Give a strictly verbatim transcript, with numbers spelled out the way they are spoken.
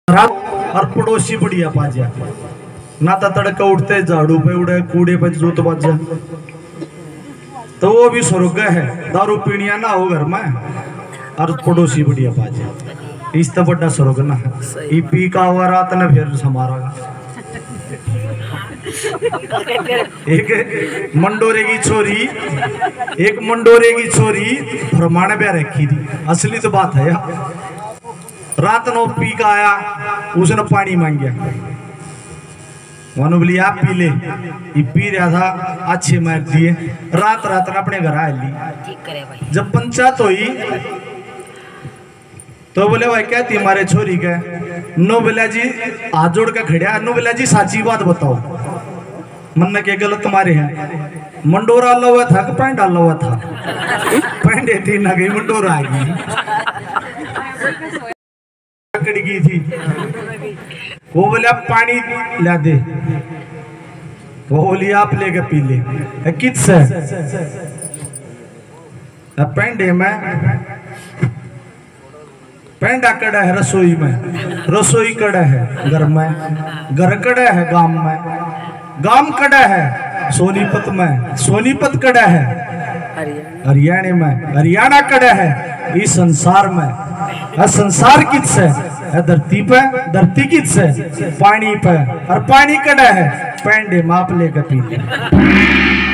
और पड़ोसी बढ़िया पाजा ना तो तड़का उठते झाड़ू पे उड़े कूड़े पे जोत बाजा तो वो भी स्वर्ग है। दारू पीनिया ना हो घर में और पड़ोसी बढ़िया पाजा इस तो बड़ा स्वर्ग ना ये पी का हुआ रात ने फिर समारा एक मंडोरे की छोरी एक मंडोरे की छोरी फरमाने पे रखी थी। असली तो बात है यार। रात नो पी का आया उसने पानी मांग गया वनु बोली आप पी ले। ये पी रहा था अच्छे मार दिए। रात रात ने अपने घर आ ली। जब पंचायत हुई तो बोले भाई क्या थी हमारे छोरी का नो बोला जी हाथ जोड़ का खड़िया नो बोला जी साची बात बताओ मन के गलत तुम्हारे हैं। मंडोरा डाला हुआ था कि पैंट डाला हुआ था? पैंट थी ना गई मंडोरा आ गई गई थी। वो बोले आप पानी ला दे। वो बोली आप लेके पी ले। किससे? पैंट है मैं पैंडा कड़ा है रसोई में रसोई कड़ा है घर में घर कड़ा है गांव में गांव कड़ा है सोनीपत में सोनीपत कड़ा है हरियाणा में हरियाणा कड़ा है इस संसार में। संसार किस है धरती पे धरती किस है पानी पे और पानी कड़ा है पैंडे माप लेकर पी।